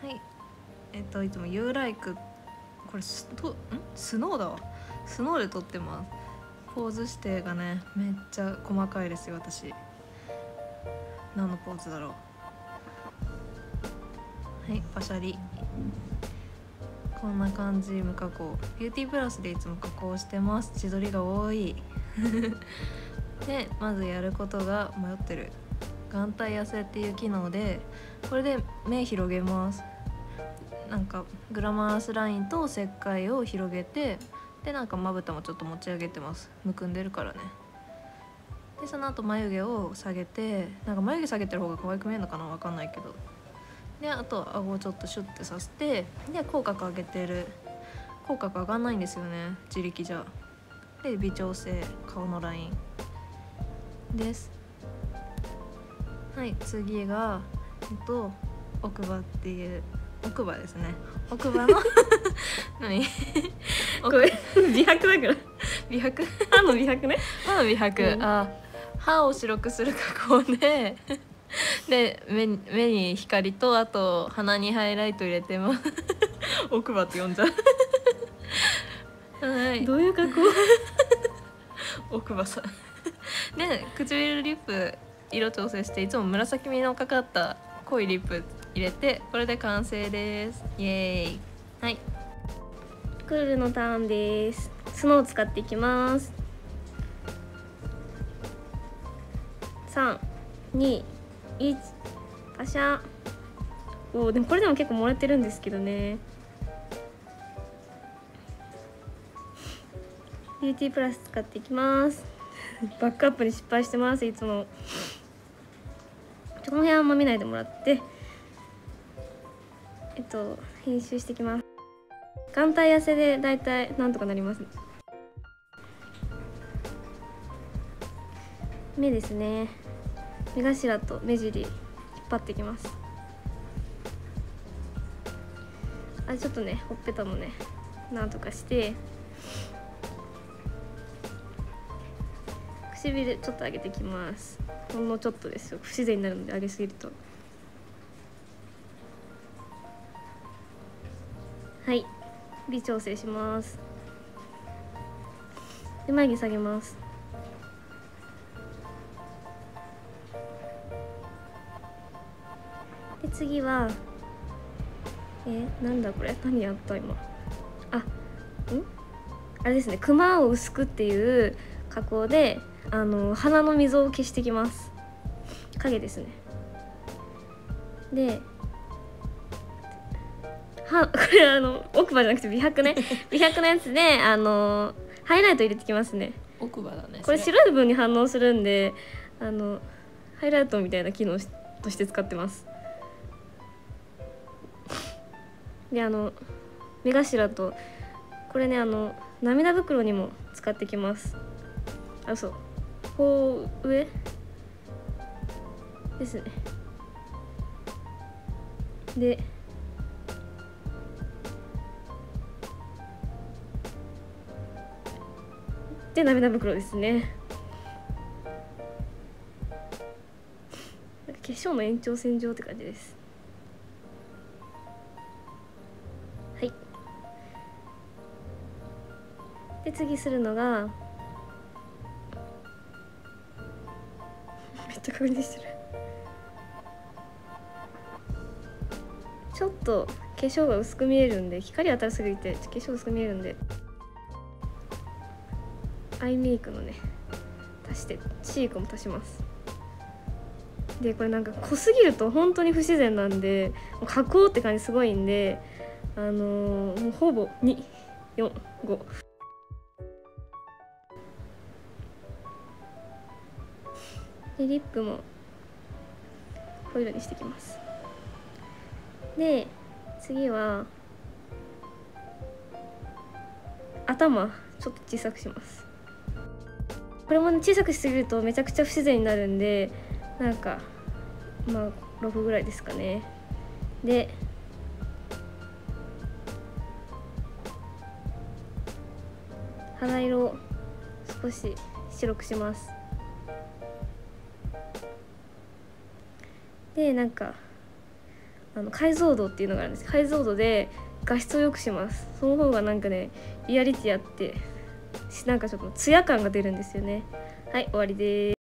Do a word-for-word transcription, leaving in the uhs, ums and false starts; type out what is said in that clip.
。えっといつも You Like これスとんスノーだわ。スノーで撮ってます。ポーズ指定がねめっちゃ細かいですよ。私何のポーズだろう。はい、パシャリ。こんな感じ。無加工ビューティープラスでいつも加工してます。自撮りが多いでまずやることが迷ってる眼帯痩せっていう機能で、これで目広げます。なんかグラマラスラインと石灰を広げて、でなんかまぶたもちょっと持ち上げてます。むくんでるからね。でその後眉毛を下げて、なんか眉毛下げてる方が可愛く見えるのかな、わかんないけど。であと顎をちょっとシュッてさせて、で口角上げてる。口角上がんないんですよね、自力じゃ。で微調整、顔のラインです。はい、次がえっと奥歯っていう奥歯ですね。奥歯の何これ美白だから美白歯の美白ね。 歯の美白、 うん、 あ歯を白くする加工でで 目, 目に光と、あと鼻にハイライト入れてます奥歯って呼んじゃうはい、 どういう加工奥歯さで唇リップ色調整して、いつも紫みのかかった濃いリップ入れて、これで完成です。イエーイ。はい、 クールのターンです。スノーを使っていきます。さん、に、いち、パシャ。おお、でもこれでも結構漏れてるんですけどね。ビューティープラス使っていきます。バックアップに失敗してます、いつも。この辺あんま見ないでもらって、えっと編集していきます。眼帯痩せでだいたいなんとかなります。目ですね。目頭と目尻引っ張っていきます。あ、ちょっとねほっぺたもねなんとかして、唇ちょっと上げていきます。ほんのちょっとですよ、不自然になるので上げすぎると。はい、微調整します。で眉毛下げます。で次はえー、なんだこれ、何やった今。あんあれですね、クマを薄くっていう加工で、あの鼻の溝を消してきます。影ですね。ではこれあの奥歯じゃなくて美白ね美白のやつであのハイライト入れてきますね。 奥歯だね。 これ白い部分に反応するんで、あのハイライトみたいな機能として使ってます。であの目頭とこれね、あの涙袋にも使ってきます。あ、そう、こう上ですね。でで涙袋ですね。なんか化粧の延長線上って感じです。はい。で次するのがめっちゃ確認してる。ちょっと化粧が薄く見えるんで、光当たりすぎて化粧薄く見えるんで、アイメイクのね足してチークも足します。でこれなんか濃すぎると本当に不自然なんで、もう加工って感じすごいんで、あのー、もうほぼに、よん、ごでリップもこういうのにしてきます。で次は頭ちょっと小さくします。これも、ね、小さくしすぎるとめちゃくちゃ不自然になるんで、なんかまあろくぐらいですかね。で肌色を少し白くします。でなんかあの解像度っていうのがあるんです。解像度で画質を良くします。その方がなんかねリアリティあってなんかちょっとツヤ感が出るんですよね。はい、終わりです。